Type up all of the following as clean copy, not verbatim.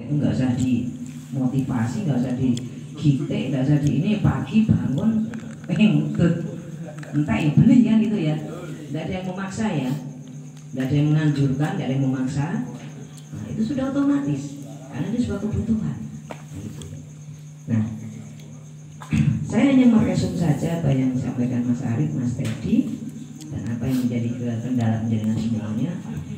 Itu nggak usah dimotivasi, nggak usah digitek, nggak usah di ini pagi bangun pengen entah ya bener kan gitu ya. Nggak ada yang memaksa ya, nggak ada yang menganjurkan, nggak ada yang memaksa. Nah itu sudah otomatis karena itu sebuah kebutuhan. Nah saya hanya meresum saja apa yang disampaikan Mas Arif, Mas Teddy, dan apa yang menjadi kendala menjalankan semuanya.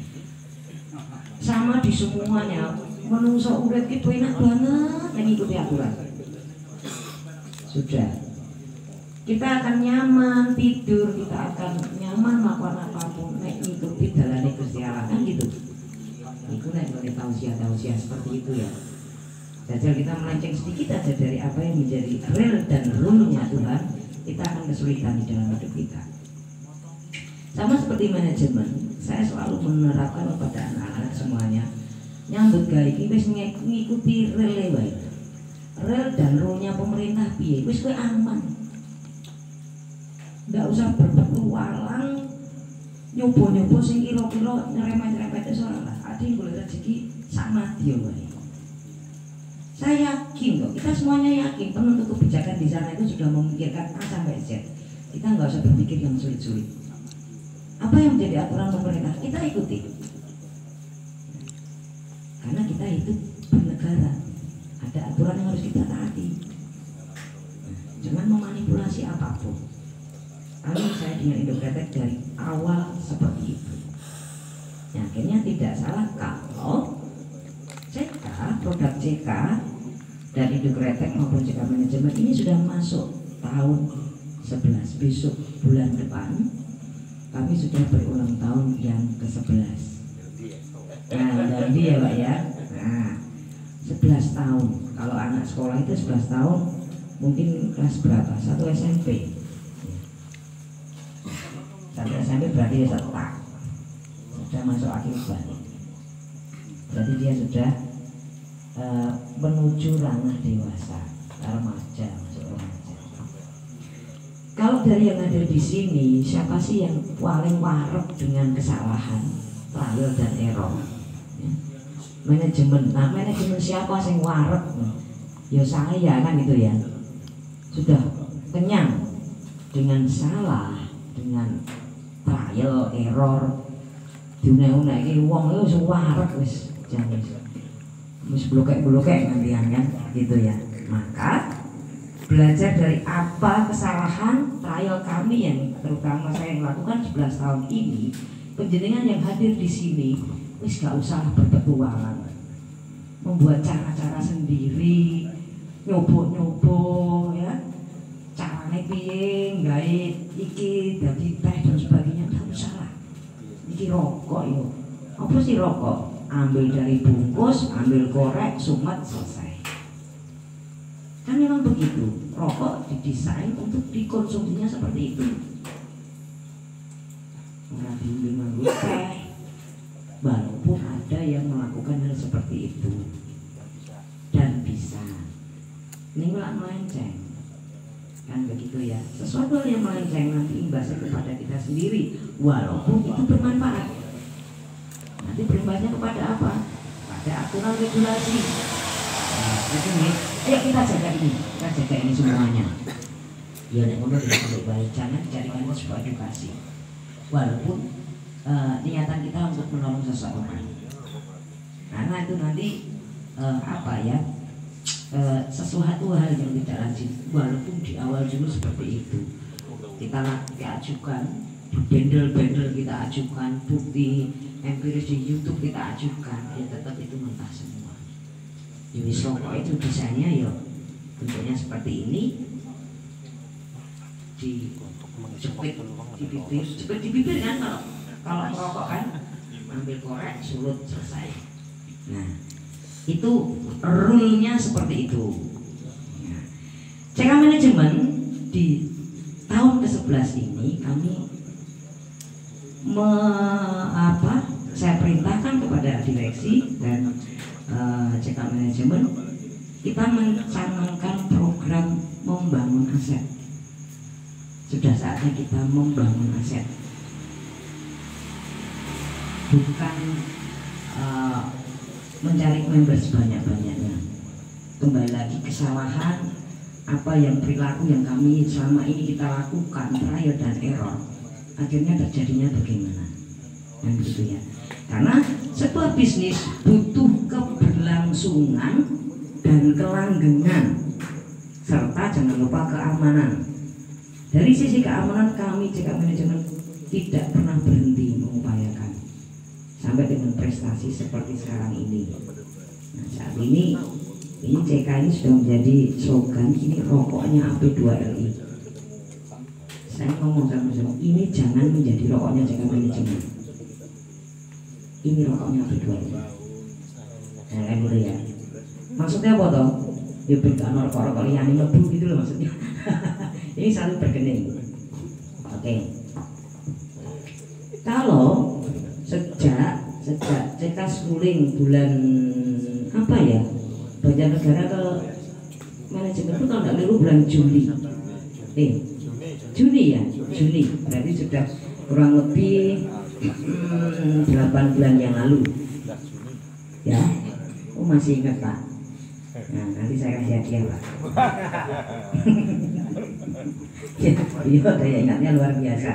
Sama di semuanya, menungso urip itu enak banget mengikuti aturan. Sudah, kita akan nyaman tidur, kita akan nyaman melakukan apapun nek ngikuti dalane Gusti Allah kan gitu. Itu nek tausiah seperti itu ya. Jajal kita melenceng sedikit aja dari apa yang menjadi real dan rule-nya Tuhan, kita akan kesulitan di dalam hidup kita. Sama seperti manajemen, saya selalu menerapkan kepada anak-anak semuanya, nyambut gawe iki wis ngikuti real wae. Real dan rule-nya pemerintah piye, wis kowe aman. Nggak usah berpetualang nyoba-nyoba sing kira-kira nyerempet-nyerempet ora lah. Adi golek rezeki sama dia wae. Saya yakin kok, kita semuanya yakin penentu kebijakan di sana itu sudah memikirkan A sampai Z. Kita nggak usah berpikir yang sulit-sulit. Apa yang menjadi aturan pemerintah kita ikuti. Karena kita hidup bernegara, ada aturan yang harus kita taati. Jangan memanipulasi apapun. Saya dengan Indokretek dari awal seperti itu. Ya, akhirnya tidak salah kalau CK, produk CK dan Indokretek maupun CK manajemen ini sudah masuk tahun 11. Besok bulan depan kami sudah berulang tahun yang ke-11. Nah, jadi ya Pak ya. Nah, 11 tahun. Kalau anak sekolah itu 11 tahun mungkin kelas berapa? 1 SMP. 1 SMP berarti dia sudah masuk akhir balik. Berarti dia sudah menuju ranah dewasa, remaja, masuk remaja. Kalau dari yang ada di sini, siapa sih yang paling warep dengan kesalahan, trial dan error? Ya. Manajemen. Nah, manajemen siapa yang warep? Ya saya kan gitu ya. Sudah kenyang dengan salah, dengan trial error. Dunia-dunia ini wong itu warep wis jangan wis blokek-blokek ngantian kan gitu ya. Maka belajar dari apa kesalahan trial kami yang terutama saya yang lakukan 11 tahun ini, penjenengan yang hadir di sini wis gak usah berpetualang membuat cara-cara sendiri, nyobo-nyobo ya, carane piye gawe iki dadi teh dan sebagainya, gak usah lah. Iki rokok yo. Apa sih rokok? Ambil dari bungkus, ambil korek, sumet, selesai. Kan memang begitu. Rokok didesain untuk dikonsumsinya seperti itu. Orang diambil nganggo teh. Walaupun ada yang melakukan hal seperti itu dan bisa. Ini malah melenceng. Kan begitu ya. Sesuatu yang melenceng nanti imbasnya kepada kita sendiri, walaupun itu bermanfaat. Nanti berimbasnya kepada apa? Pada aturan regulasi. Nah, ayo kita jaga ini semuanya. Ya nek ngono tidak baik, jangan jadikan sebuah edukasi. Walaupun niatan kita untuk menolong seseorang. Karena itu nanti apa ya? Sesuatu hal yang tidak lazim, walaupun di awal dulu seperti itu kita ajukan bendel-bendel, kita ajukan bukti empiris di YouTube, kita ajukan, ya tetap itu mentah semua. Jenis rokok itu desainnya ya bentuknya seperti ini, dijepit di bibir kan, kalau merokok kan ambil korek, sulut, selesai. Nah itu rule-nya seperti itu. CK manajemen di tahun ke-11 ini kami saya perintahkan kepada direksi dan CK manajemen, kita mencanangkan program membangun aset. Sudah saatnya kita membangun aset, bukan mencari member sebanyak-banyaknya. Kembali lagi kesalahan apa yang perilaku yang kami selama ini kita lakukan, trial dan error, akhirnya terjadinya bagaimana? Yang gitu ya. Karena sebuah bisnis butuh keberlangsungan dan kelanggengan, serta jangan lupa keamanan. Dari sisi keamanan kami JK Manajemen tidak pernah berhenti mengupayakan sampai dengan prestasi seperti sekarang ini. Nah, saat ini JK ini sudah menjadi slogan, ini rokoknya AP2LI. Saya ngomong sama teman, ini jangan menjadi rokoknya JK Manajemen. Ini rokoknya AP2LI. Nah, gitu ya. Maksudnya apa toh? Ya beda rokok liyane mlebu gitu loh maksudnya. Ini satu bergening. Oke. Kalau sejak JK schooling bulan apa ya? Banjarnegara ke manajemen itu kalau nggak keliru bulan Juli. Juni ya, Juni. Berarti sudah kurang lebih 8 bulan yang lalu. Ya, oh masih ingat Pak. Nah, nanti saya kasih hadiah Pak. Iya, daya ingatnya luar biasa.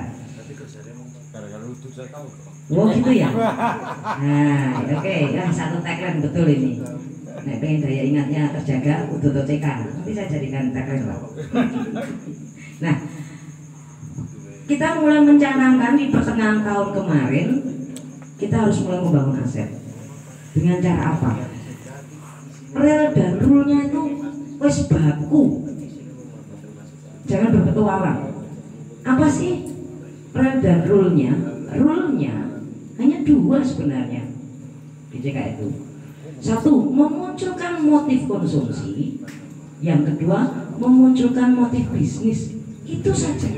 Oh gitu ya. Nah, oke, ya satu tagline betul ini. Nah, pengen daya ingatnya terjaga, utuh CK. Nanti saya jadikan tagline Pak. Nah, kita mulai mencanangkan di pertengahan tahun kemarin, kita harus mulai membangun aset. Dengan cara apa? Rel dan rule-nya itu wes baku. Jangan berpetualang. Apa sih rel dan rule-nya? Rule-nya hanya 2 sebenarnya di JK itu. Satu, memunculkan motif konsumsi. Yang kedua, memunculkan motif bisnis. Itu saja.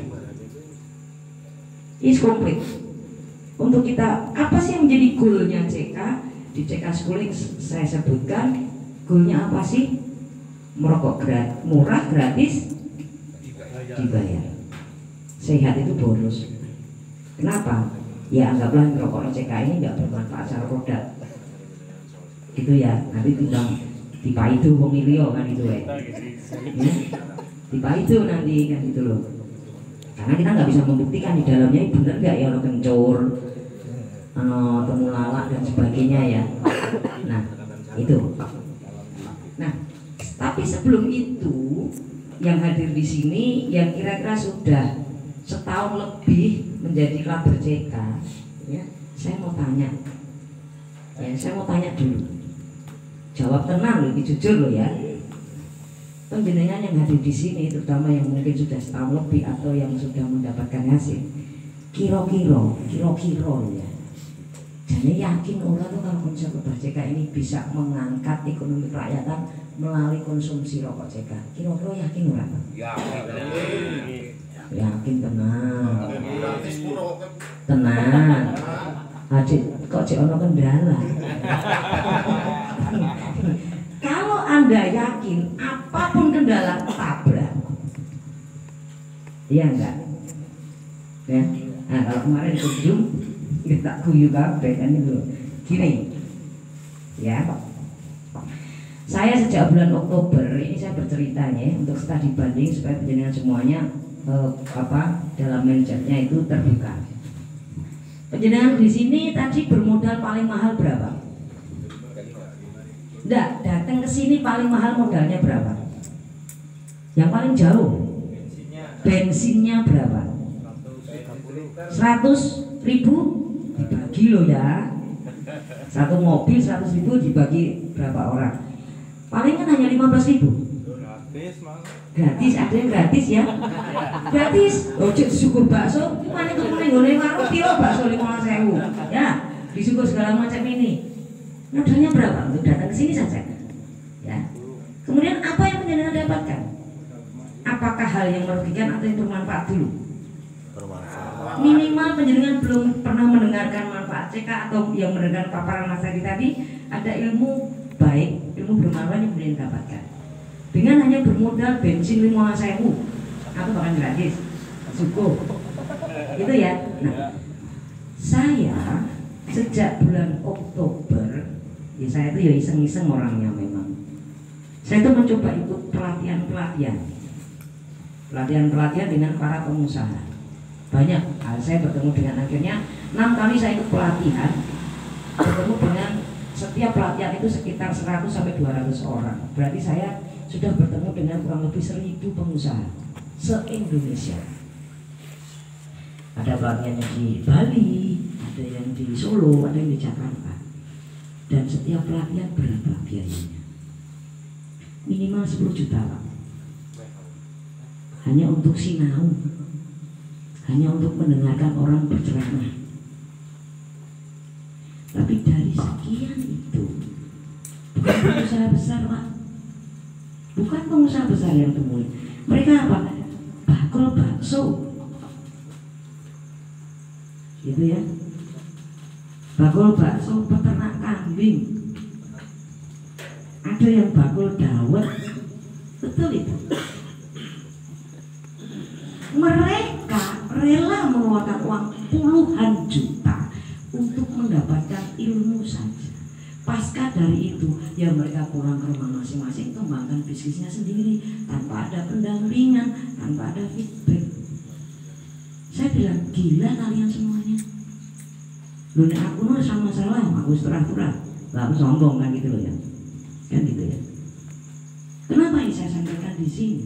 Is komplit. Untuk kita, apa sih yang menjadi goalnya JK? Di JK Schooling saya sebutkan goalnya apa sih? Merokok murah, gratis, dibayar. Sehat itu bonus. Kenapa? Ya anggaplah rokok JK ini nggak bermanfaat secara produk. Gitu ya. Nanti tinggal dipaidu pemilio kan itu ya. Dipaidu nanti kan itu loh. Karena kita nggak bisa membuktikan di dalamnya benar nggak ya orang kencur, temulawak dan sebagainya ya. Nah itu. Nah tapi sebelum itu yang hadir di sini yang kira-kira sudah setahun lebih menjadi klaber JK, ya, saya mau tanya dulu. Jawab tenang, lebih jujur loh ya. Penjenengan yang hadir di sini, terutama yang mungkin sudah setahun lebih atau yang sudah mendapatkan hasil, kira-kira ya. Jadi yakin orang tuh kalau konsep klaber JK ini bisa mengangkat ekonomi kerakyatan melalui konsumsi rokok JK. Kira-kira yakin orang? Yakin tenang. Adik kok cek ono kendala. Kalau Anda yakin apapun kendala tabrak. Iya enggak? Ya. Nah, kalau kemarin kunjung kita guyu kabeh kan itu. Gini. Ya. Saya sejak bulan Oktober ini saya berceritanya untuk studi banding supaya penjenengan semuanya dalam manajernya itu terbuka. Penjenengan di sini tadi bermodal paling mahal berapa? Enggak, datang ke sini paling mahal modalnya berapa? Yang paling jauh? Bensinnya berapa? 100.000 dibagi loh ya. Satu mobil 100.000 dibagi berapa orang? Paling kan hanya 15.000. Gratis, ada yang gratis ya. Gratis. Oh, cek syukur bakso. Mana itu menggoleh warung kilo bakso 15.000. Ya, disyukur segala macam ini. Modalnya berapa untuk datang ke sini saja? Ya. Kemudian apa yang penjenengan dapatkan? Apakah hal yang merugikan atau yang bermanfaat dulu? Minimal penjenengan belum pernah mendengarkan manfaat CK atau yang mendengar paparan Mas tadi ada ilmu baik, ilmu bermanfaat yang penjenengan dapatkan. Dengan hanya bermodal bensin 15.000 atau bahkan gratis, cukup. Itu ya. Nah, saya sejak bulan Oktober Ya saya itu ya iseng-iseng orangnya memang. Saya itu mencoba ikut pelatihan dengan para pengusaha. Banyak, saya bertemu dengan akhirnya 6 kali saya ikut pelatihan, bertemu dengan setiap pelatihan itu sekitar 100 sampai 200 orang. Berarti saya sudah bertemu dengan kurang lebih 1000 pengusaha se-Indonesia. Ada pelatihannya di Bali, ada yang di Solo, ada yang di Jakarta. Dan setiap pelatihan berapa biayanya? Minimal 10 juta Pak. Hanya untuk sinau, hanya untuk mendengarkan orang berceramah. Tapi dari sekian itu, bukan pengusaha besar Pak, bukan pengusaha besar yang temui. Mereka apa? Bakul bakso, gitu ya. Bakul bakso, peternak kambing, ada yang bakul dawet, betul itu. Mereka rela mengeluarkan uang puluhan juta untuk mendapatkan ilmu saja. Pasca dari itu, ya mereka pulang ke rumah masing-masing, kembangkan bisnisnya sendiri tanpa ada pendampingan, tanpa ada feedback. Saya bilang, gila kalian semuanya. Loh, aku nulis sama salah, aku terang-terang, aku sombong kan gitu loh ya, kan gitu ya. Kenapa ini saya sampaikan di sini?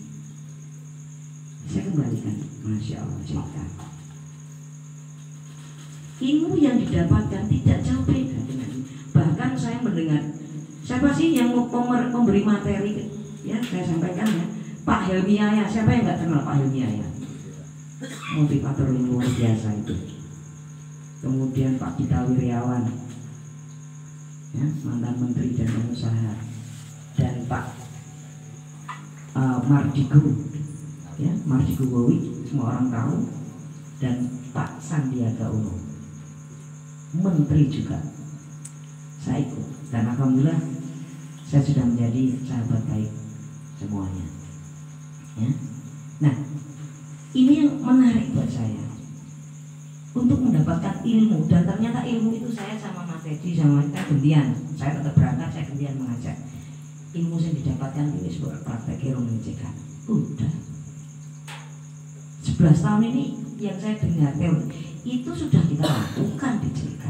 Saya kembalikan, Masya Allah, cerita. Ilmu yang didapatkan tidak jauh beda dengan ini. Bahkan saya mendengar, siapa sih yang mau memberi materi? Ya, saya sampaikan ya, Pak Helmi Yahya. Siapa yang nggak kenal Pak Helmi Yahya? Motivator yang luar biasa itu. Kemudian Pak Gita Wirjawan, ya, mantan menteri dan pengusaha, dan Pak Mardigu, ya, Mardigu Wowi, semua orang tahu, dan Pak Sandiaga Uno, menteri juga. Saya ikut, dan alhamdulillah saya sudah menjadi sahabat baik semuanya. Ya. Nah, ini yang menarik buat saya untuk mendapatkan ilmu, dan ternyata ilmu itu saya sama Mas Teddy sama kita gantian. Saya tetap berangkat, saya gantian mengajak. Ilmu yang didapatkan ini sebuah praktek ekonomi CK. Udah 11 tahun ini yang saya dengar teori itu sudah kita lakukan di CK.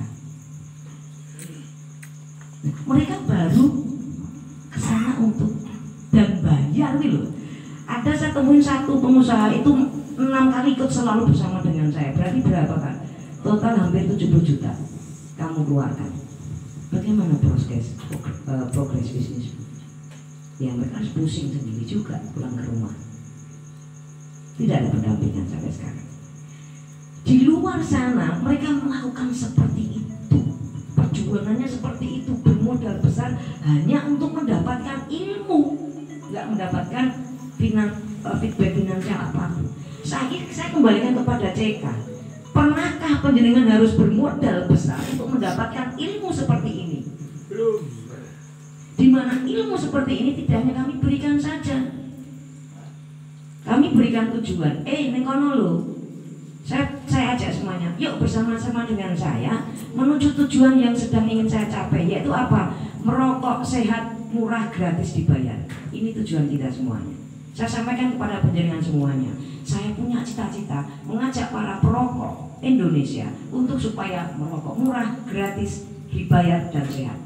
Nah, mereka baru kesana untuk dan bayar nih loh. Ada saya temuin satu pengusaha itu 6 kali ikut selalu bersama dengan saya. Berarti berapa kan? Total hampir 70 juta kamu keluarkan. Bagaimana progres bisnis? Ya mereka harus pusing sendiri juga pulang ke rumah. Tidak ada pendampingan sampai sekarang. Di luar sana mereka melakukan seperti itu. Perjuangannya seperti itu, bermodal besar hanya untuk mendapatkan ilmu, nggak mendapatkan feedback finansial apapun. Saya kembalikan kepada CK. Pernahkah penjenengan harus bermodal besar untuk mendapatkan ilmu seperti ini? Belum. Di mana ilmu seperti ini tidak hanya kami berikan saja. Kami berikan tujuan. Ning kono lho. Saya ajak semuanya. Yuk bersama-sama dengan saya menuju tujuan yang sedang ingin saya capai, yaitu apa? Merokok sehat, murah, gratis dibayar. Ini tujuan kita semuanya. Saya sampaikan kepada penjaringan semuanya, saya punya cita-cita mengajak para perokok Indonesia untuk supaya merokok murah, gratis, dibayar, dan sehat.